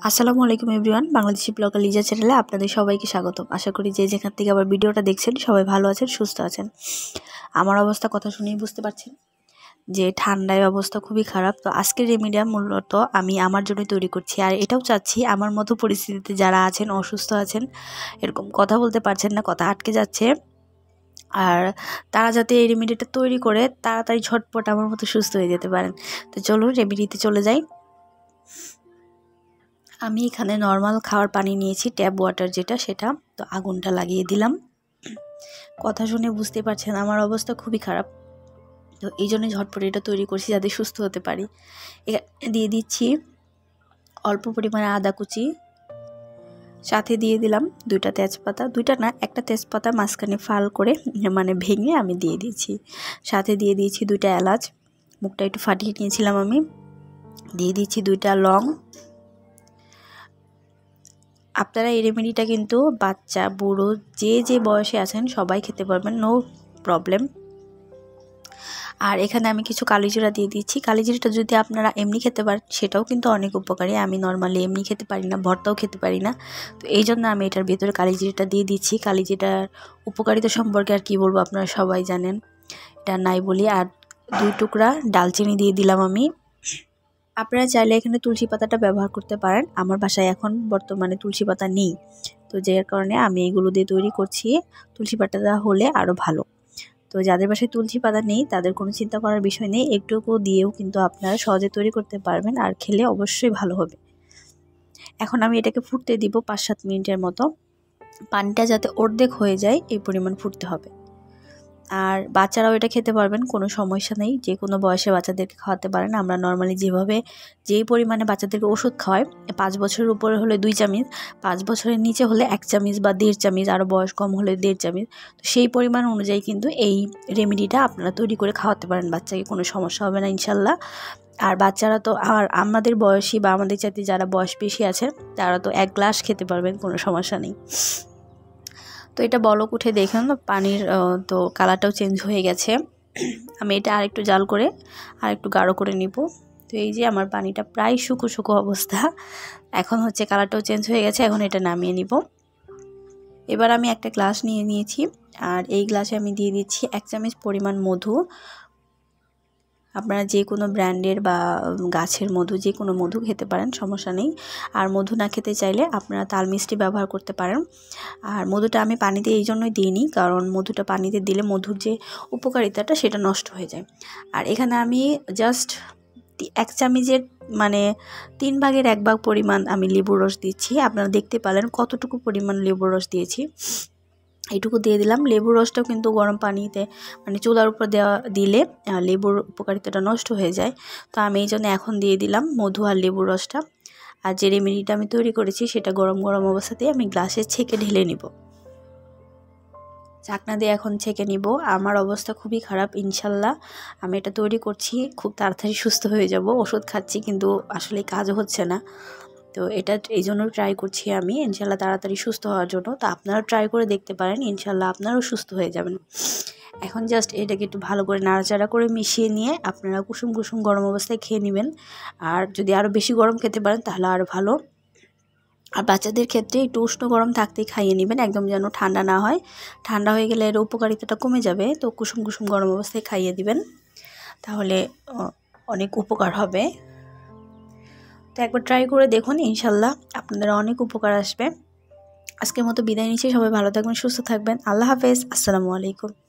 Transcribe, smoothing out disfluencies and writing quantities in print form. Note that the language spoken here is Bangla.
আসসালামু আলাইকুম এভরিওয়ান, বাংলাদেশি ব্লগার লিজা চ্যানেলে আপনাদের সবাইকে স্বাগতম। আশা করি যে যেখান থেকে আবার ভিডিওটা দেখছেন সবাই ভালো আছেন, সুস্থ আছেন। আমার অবস্থা কথা শুনেই বুঝতে পারছেন যে ঠান্ডায় অবস্থা খুবই খারাপ। তো আজকের রেমেডিটা মূলত আমি আমার জন্যই তৈরি করছি, আর এটাও চাচ্ছি আমার মতো পরিস্থিতিতে যারা আছেন, অসুস্থ আছেন, এরকম কথা বলতে পারছেন না, কথা আটকে যাচ্ছে, আর তারা যাতে এই রেমেডিটা তৈরি করে তাড়াতাড়ি ঝটপট আমার মতো সুস্থ হয়ে যেতে পারেন। তো চলুন রেমেডিতে চলে যাই। আমি এখানে নর্মাল খাওয়ার পানি নিয়েছি, ট্যাপ ওয়াটার যেটা, সেটা। তো আগুনটা লাগিয়ে দিলাম। কথা শুনে বুঝতে পারছেন আমার অবস্থা খুবই খারাপ, তো এই জন্য ঝটপট এটা তৈরি করছি যাতে সুস্থ হতে পারি। দিয়ে দিচ্ছি অল্প পরিমাণে আদা কুচি, সাথে দিয়ে দিলাম দুইটা তেজপাতা, দুইটা না একটা তেজপাতা মাঝখানে ফাল করে মানে ভেঙে আমি দিয়ে দিয়েছি। সাথে দিয়ে দিয়েছি দুইটা এলাচ, মুখটা একটু ফাটিয়ে নিয়েছিলাম আমি। দিয়ে দিচ্ছি দুইটা লং। আপনারা এই রেমেডিটা কিন্তু বাচ্চা বুড়ো যে যে বয়সে আছেন সবাই খেতে পারবেন, নো প্রবলেম। আর এখানে আমি কিছু কালিজিরা দিয়ে দিচ্ছি। কালিজিরাটা যদি আপনারা এমনি খেতে পারেন সেটাও কিন্তু অনেক উপকারী। আমি নর্মালি এমনি খেতে পারি না, ভর্তাও খেতে পারি না, তো এই জন্য আমি এটার ভিতরে কালিজিরাটা দিয়ে দিচ্ছি। কালিজিরার উপকারিতা সম্পর্কে আর কি বলবো, আপনারা সবাই জানেন, এটা নাই বলি। আর 2 টুকরা ডালচিনি দিয়ে দিলাম আমি। আপনারা চাইলে এখানে তুলসী পাতাটা ব্যবহার করতে পারেন। আমার বাসায় এখন বর্তমানে তুলসী পাতা নেই, তো যার কারণে আমি এগুলো দিয়ে তৈরি করছি। তুলসী পাতাটা হলে আরও ভালো। তো যাদের বাসায় তুলসী পাতা নেই তাদের কোনো চিন্তা করার বিষয় নেই, একটুকু দিয়েও কিন্তু আপনারা সহজে তৈরি করতে পারবেন, আর খেলে অবশ্যই ভালো হবে। এখন আমি এটাকে ফুটতে দিব 5-7 মিনিটের মতো। পানিটা যাতে অর্ধেক হয়ে যায় এই পরিমাণ ফুটতে হবে। আর বাচ্চারাও এটা খেতে পারবেন, কোনো সমস্যা নেই, যে কোনো বয়সে বাচ্চাদেরকে খাওয়াতে পারেন। আমরা নর্মালি যেই পরিমাণে বাচ্চাদেরকে ওষুধ খাওয়াই, 5 বছরের উপরে হলে 2 চামচ, 5 বছরের নিচে হলে 1 চামচ বা 1.5 চামচ, আরও বয়স কম হলে 1.5 চামচ। তো সেই পরিমাণ অনুযায়ী কিন্তু এই রেমেডিটা আপনারা তৈরি করে খাওয়াতে পারেন বাচ্চাকে, কোনো সমস্যা হবে না ইনশাল্লাহ। আর বাচ্চারা তো, আর আমাদের বয়সী বা আমাদের চাইতে যারা বয়স বেশি আছে তারা তো 1 গ্লাস খেতে পারবেন, কোনো সমস্যা নেই। তো এটা বলক উঠে দেখুন পানির তো কালারটাও চেঞ্জ হয়ে গেছে। আমি এটা আরেকটু জাল করে আরেকটু গাঢ় করে নিব। তো এই যে আমার পানিটা প্রায় শুকো শুকো অবস্থা, এখন হচ্ছে কালারটাও চেঞ্জ হয়ে গেছে। এখন এটা নামিয়ে নিব। এবার আমি একটা গ্লাস নিয়ে নিয়েছি, আর এই গ্লাসে আমি দিয়ে দিচ্ছি 1 চামচ পরিমাণ মধু। আপনারা যে কোনো ব্র্যান্ডের বা গাছের মধু, যে কোনো মধু খেতে পারেন, সমস্যা নেই। আর মধু না খেতে চাইলে আপনারা তাল মিষ্টি ব্যবহার করতে পারেন। আর মধুটা আমি পানিতে এই জন্যই দিইনি, কারণ মধুটা পানিতে দিলে মধুর যে উপকারিতাটা সেটা নষ্ট হয়ে যায়। আর এখানে আমি জাস্ট 1 চামচের মানে 3 ভাগের 1 ভাগ পরিমাণ আমি লেবুর রস দিচ্ছি। আপনারা দেখতে পেলেন কতটুকু পরিমাণ লেবুর রস দিয়েছি, এইটুকু দিয়ে দিলাম। লেবুর রসটাও কিন্তু গরম পানিতে মানে চুলার উপর দিলে লেবুর উপকারিতাটা নষ্ট হয়ে যায়। তো আমি এই জন্য এখন দিয়ে দিলাম মধু আর লেবুর রসটা। আর যে রেমেডিটা আমি তৈরি করেছি সেটা গরম গরম অবস্থাতেই আমি গ্লাসে ছেঁকে ঢেলে নিব। চাকনা দিয়ে এখন ছেঁকে নিব। আমার অবস্থা খুবই খারাপ, ইনশাল্লাহ আমি এটা তৈরি করছি, খুব তাড়াতাড়ি সুস্থ হয়ে যাব। ওষুধ খাচ্ছি কিন্তু আসলে কাজও হচ্ছে না, তো এটা এই জন্য ট্রাই করছি আমি ইনশাল্লাহ তাড়াতাড়ি সুস্থ হওয়ার জন্য। তো আপনারাও ট্রাই করে দেখতে পারেন, ইনশাল্লাহ আপনারাও সুস্থ হয়ে যাবেন। এখন জাস্ট এটাকে একটু ভালো করে নাড়াচাড়া করে মিশিয়ে নিয়ে আপনারা কুসুম কুসুম গরম অবস্থায় খেয়ে নেবেন। আর যদি আরও বেশি গরম খেতে পারেন তাহলে আরও ভালো। আর বাচ্চাদের ক্ষেত্রে একটু উষ্ণ গরম থাকতেই খাইয়ে নেবেন, একদম যেন ঠান্ডা না হয়। ঠান্ডা হয়ে গেলে এর উপকারিতাটা কমে যাবে। তো কুসুম কুসুম গরম অবস্থায় খাইয়ে দিবেন, তাহলে অনেক উপকার হবে। তো একবার ট্রাই করে দেখুন, ইনশাল্লাহ আপনাদের অনেক উপকার আসবে। আজকের মতো বিদায় নিচ্ছি, সবাই ভালো থাকবেন, সুস্থ থাকবেন। আল্লাহ হাফেজ, আসসালামু আলাইকুম।